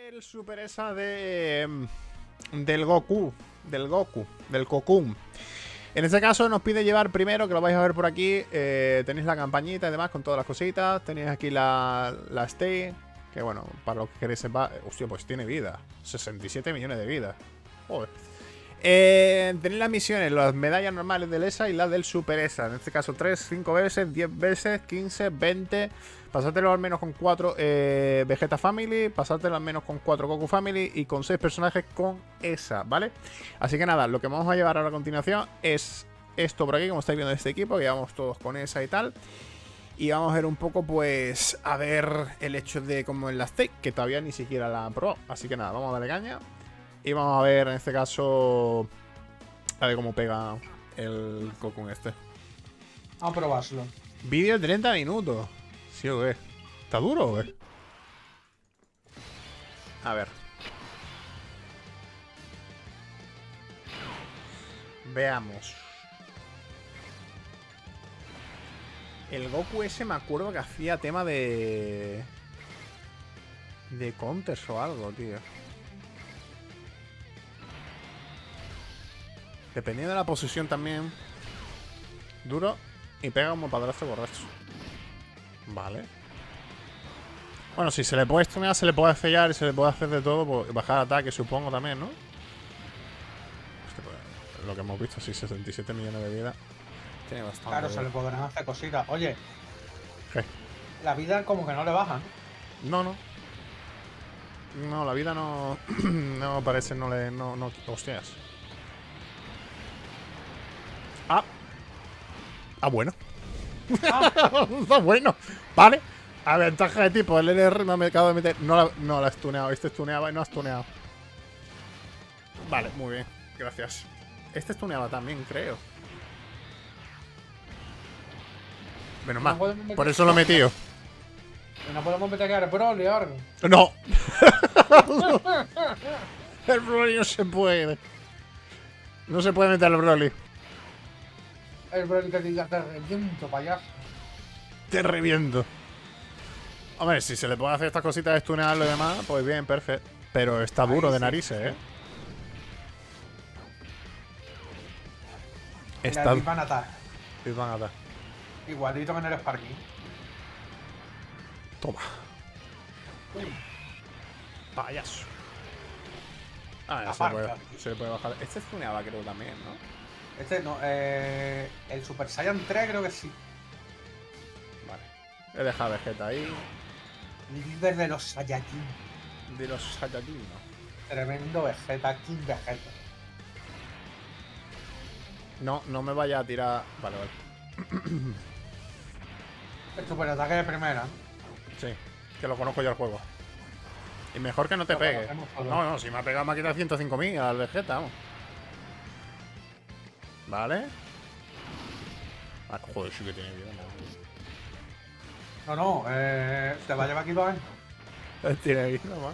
el Super esa del Goku. Del Cocoon. En este caso nos pide llevar primero, que lo vais a ver por aquí, tenéis la campañita y demás con todas las cositas. Tenéis aquí la Stay, que bueno, para los que queréis sepa... Hostia, pues tiene vida. 67 millones de vida. Joder. Tenéis las misiones, las medallas normales del ESA y las del Super ESA. En este caso 3, 5 veces, 10 veces, 15, 20. Pasártelo al menos con 4 Vegeta Family. Pasártelo al menos con 4 Goku Family. Y con 6 personajes con ESA, ¿vale? Así que nada, lo que vamos a llevar ahora a continuación es esto por aquí, como estáis viendo este equipo, que vamos todos con ESA y tal. Y vamos a ver un poco, pues, a ver el hecho de como en la Stake, que todavía ni siquiera la han probado. Así que nada, vamos a darle caña. Y vamos a ver, en este caso, a ver cómo pega el Cocoon este. Vamos a probarlo. Vídeo de 30 minutos. ¿Sí o qué? ¿Está duro o qué? A ver. Veamos. El Goku ese me acuerdo que hacía tema de counters o algo, tío. Dependiendo de la posición también. Duro y pega como padrastro borracho. Vale. Bueno, si se le puede stunear, se le puede sellar y se le puede hacer de todo. Pues bajar ataque, supongo, también, ¿no? Hostia, pues, lo que hemos visto, sí, 67 millones de vida. Tiene bastante. Claro, se le podrán hacer cositas. Oye, ¿qué? la vida como que no le baja, ¿no? No. No, la vida no. No parece, no le. No. Hostias. Bueno. Está bueno. Vale. A ventaja de tipo, el LR no me acabo de meter. No la he stuneado. Este stuneaba y no ha stuneado. Vale, muy bien. Gracias. Este stuneaba también, creo. Menos mal. Por eso lo he metido. ¿Y no podemos meter al Broly o algo? No. El Broly no se puede. No se puede meter el Broly. El Broly que diga te reviento, payaso. Te reviento. Hombre, si se le puede hacer estas cositas de stunearlo y demás, pues bien, perfecto. Pero está duro ahí de sí, narices, Está... Y van a atar. Y van a dar. Igualito que en el Sparking. Toma. Payaso. Ah, ya se puede bajar. Este stuneaba, creo, también, ¿no? Este no, el Super Saiyan 3 creo que sí. Vale. He dejado a Vegeta ahí. Líder de los Saiyajin. De los Saiyajin, ¿no? Tremendo Vegeta, King Vegeta. No me vaya a tirar. Vale. El super ataque de primera. Sí, que lo conozco ya el juego. Y mejor que no te pegue. No, si me ha pegado me ha quitado 105.000 al Vegeta, vamos. Vale. Ah, joder, sí que tiene vida, No, te va a llevar aquí 2 años. Tiene vida, man.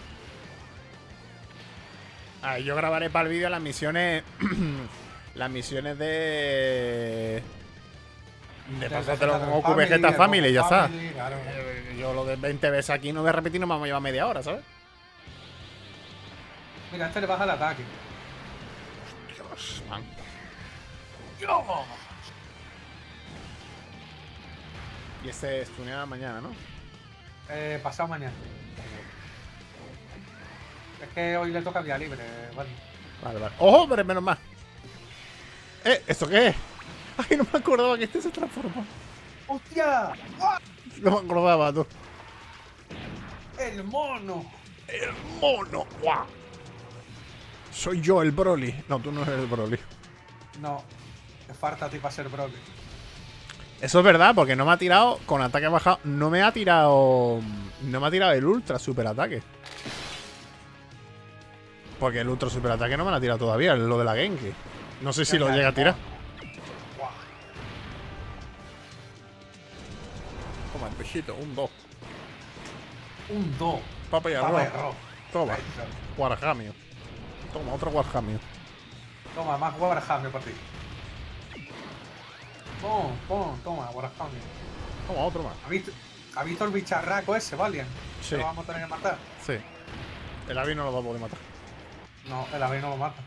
Ah, yo grabaré para el vídeo las misiones. Las misiones de pasártelo con Goku Vegeta Family, ya está. Claro. Yo lo de 20 veces aquí no voy a repetir, no me vamos a llevar media hora, ¿sabes? Mira, este le baja el ataque. Dios, man. ¡Dios! Y este stuneaba mañana, ¿no? Pasado mañana. Es que hoy le toca día libre, vale. Vale. ¡Ojo, pero menos mal! ¿Esto qué es? ¡Ay, no me acordaba que este se transformó! ¡Hostia! No me acordaba, tú. ¡El mono! ¡El mono! ¡Guau! Soy yo, el Broly. No, tú no eres el Broly. No, te falta a ti para ser Broly. Eso es verdad, porque no me ha tirado con ataque bajado. No me ha tirado el ultra super ataque. Porque el ultra super ataque no me lo ha tirado todavía, es lo de la Genki. No sé si lo llega a tirar. Toma el pechito, un 2. Un 2. Papa y arroz. Toma, Ahí está. Warhamio. Toma, otro Warhamio. Toma, más Warhammer para ti. Toma, Warhammer. Toma, otro más. ¿Has visto el bicharraco ese, Valiant? Sí. ¿Lo vamos a tener que matar? Sí. El Abby no lo va a poder matar. No, el Abby no lo mata.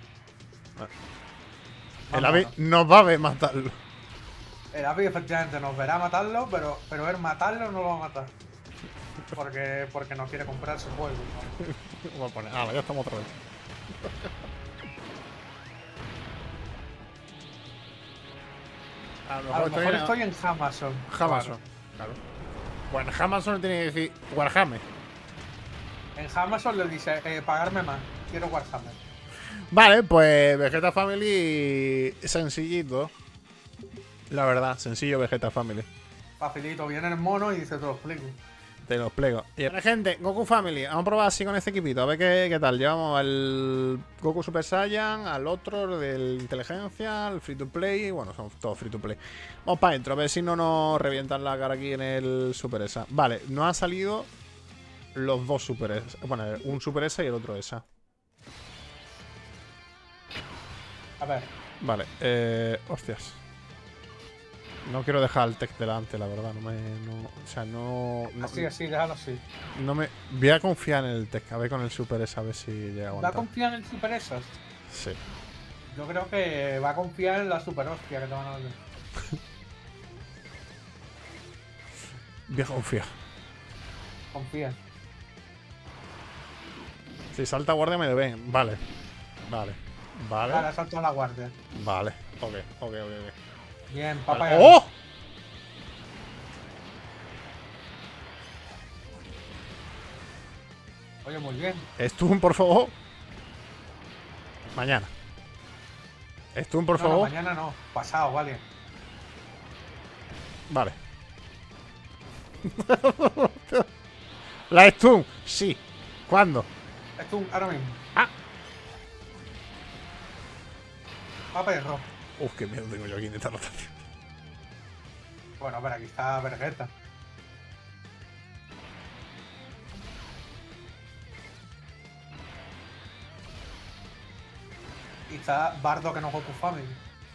El Abby no va a ver matarlo. El Abby efectivamente nos verá matarlo, pero él matarlo no lo va a matar. Porque no quiere comprar su juego. ¿No? Voy a poner. Ah, ya estamos otra vez. A A lo mejor estoy en Amazon. Amazon. Claro. Bueno, Amazon tiene que decir Warhammer. En Amazon le dice, pagarme más, quiero Warhammer. Vale, pues Vegeta Family sencillito. La verdad, sencillo Vegeta Family. Facilito, viene el mono y dice, te lo explico. Te lo explico. Y ahora, gente, Goku Family. Vamos a probar así con este equipito. A ver qué tal. Llevamos al Goku Super Saiyan, al otro del Inteligencia, al Free to Play. Bueno, son todos Free to Play. Vamos para adentro, a ver si no nos revientan la cara aquí en el Super ESA. Vale, nos han salido los dos Super ESA. Bueno, un Super ESA y el otro ESA. A ver. Vale, hostias. No quiero dejar el tech delante, la verdad. O sea, no. Así, déjalo así. No me. Voy a confiar en el tech. A ver con el Super ESA, a ver si llega a ¿Va aguantar. a confiar en el Super Esas? Sí. Yo creo que va a confiar en la Super Hostia que te van a dar. Voy a confiar. Confía. Si salta guardia me ven. Vale. Vale. Vale, Vale. salto a la guardia. Vale. Ok. Bien, papá. Vale. ¡Oh! Oye, muy bien. Stun, por favor. Mañana. Stun, por No, favor. mañana no. Pasado, vale. Vale. La stun. Sí. ¿Cuándo? Esto ahora mismo. Ah. Va perro. Uf, qué miedo tengo yo aquí en esta rotación. Bueno, pero aquí está Vegeta. Y está Bardo que no juega con Family.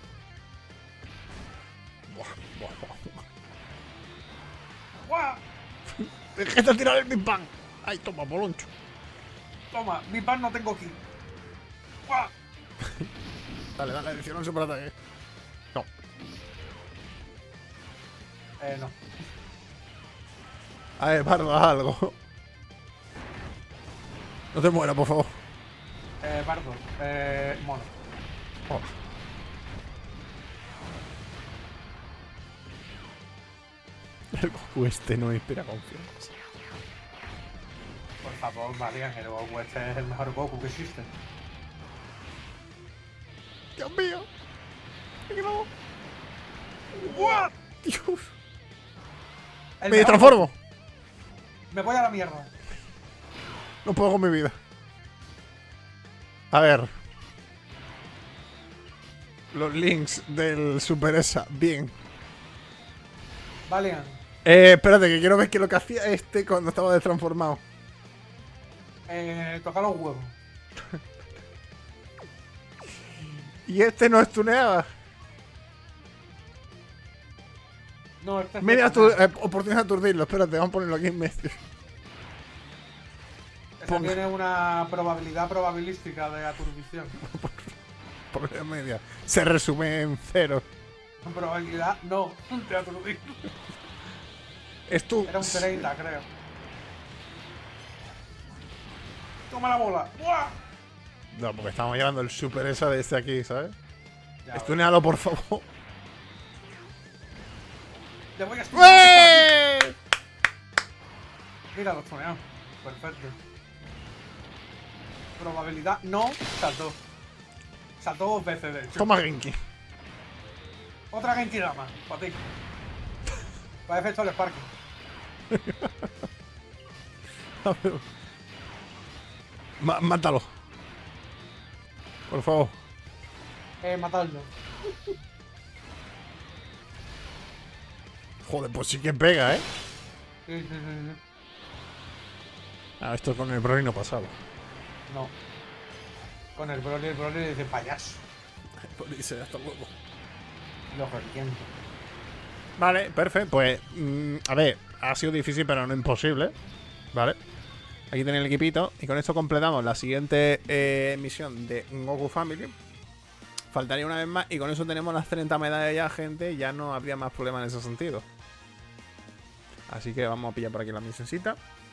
Buah. ¡Guau! Vegeta tirar el Big Bang. Ay, toma, boloncho. Toma, mi pan no tengo aquí. ¡Guau! Dale, adición al superataque. No. No. A ver, Bardo, haz algo. No te mueras, por favor. Bardo. Mono. Oh. El Goku este no inspira confianza. Por favor, Valiant, el Goku este es el mejor Goku que existe. Dios mío. ¿Qué no? ¡What! Dios. El Me mejor transformo. Goku. Me voy a la mierda. No puedo con mi vida. A ver. Los links del Super ESA. Bien. Valiant. Espérate, que quiero ver qué es lo que hacía este cuando estaba destransformado. Toca los huevos. Y este no estuneaba. No, este es Media de- oportunidad de aturdirlo. Espérate, vamos a ponerlo aquí en medio. Ese tiene una probabilidad probabilística de aturdición. Por media. Se resume en 0. Probabilidad no de aturdir. Es tú. Era un 30, creo. Toma la bola. ¡Buah! No, porque estamos llevando el Super ESA de este aquí, ¿sabes? Ya, Estunealo, por favor. Le voy a estudiar. ¡Eh! Mira, lo estuneado. Perfecto. Probabilidad no, saltó. Saltó 2 veces, de hecho. Toma Genki. Otra Genkidama, para ti. Para efecto del Sparking. Mátalo. Por favor. Matarlo. Joder, pues sí que pega, ¿eh? Sí. Ah, esto con el Broly no pasaba. No. Con el Broly dice payaso. Dice hasta luego. Lo reviento. Vale, perfecto. Pues, a ver, ha sido difícil, pero no imposible. Vale. Aquí tenéis el equipito. Y con esto completamos la siguiente misión de Goku Family. Faltaría una vez más. Y con eso tenemos las 30 medallas ya, gente. Ya no habría más problemas en ese sentido. Así que vamos a pillar por aquí la misioncita.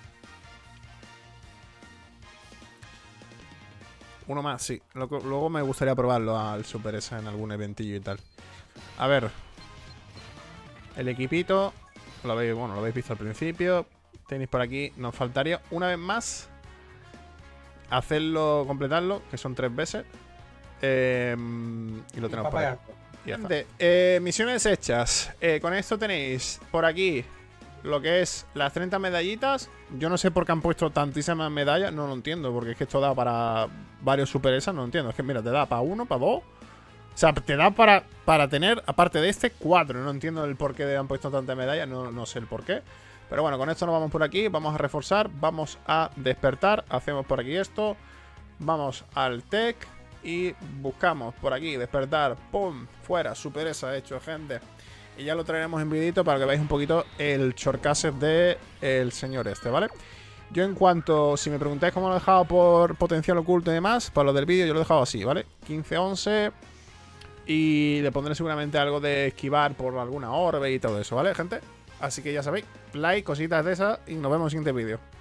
Uno más, sí. Luego me gustaría probarlo al Super S en algún eventillo y tal. A ver. El equipito. Lo habéis visto al principio. Tenéis por aquí. Nos faltaría una vez más hacerlo, completarlo, que son 3 veces. Y lo tenemos por aquí. Gente, misiones hechas. Con esto tenéis por aquí lo que es las 30 medallitas. Yo no sé por qué han puesto tantísimas medallas. No lo entiendo, porque es que esto da para varios Super Esas. No lo entiendo. Es que mira, te da para 1, para 2. O sea, te da para tener, aparte de este, 4. No entiendo el por qué han puesto tantas medallas. No sé el por qué. Pero bueno, con esto nos vamos por aquí. Vamos a reforzar. Vamos a despertar. Hacemos por aquí esto. Vamos al tech. Y buscamos por aquí despertar. ¡Pum! Fuera. Super Esa hecho, gente. Y ya lo traeremos en videito para que veáis un poquito el shortcase de el señor este, ¿vale? Yo en cuanto, si me preguntáis cómo lo he dejado por potencial oculto y demás, para lo del vídeo yo lo he dejado así, ¿vale? 15-11 y le pondré seguramente algo de esquivar por alguna orbe y todo eso, ¿vale, gente? Así que ya sabéis, like, cositas de esas y nos vemos en el siguiente vídeo.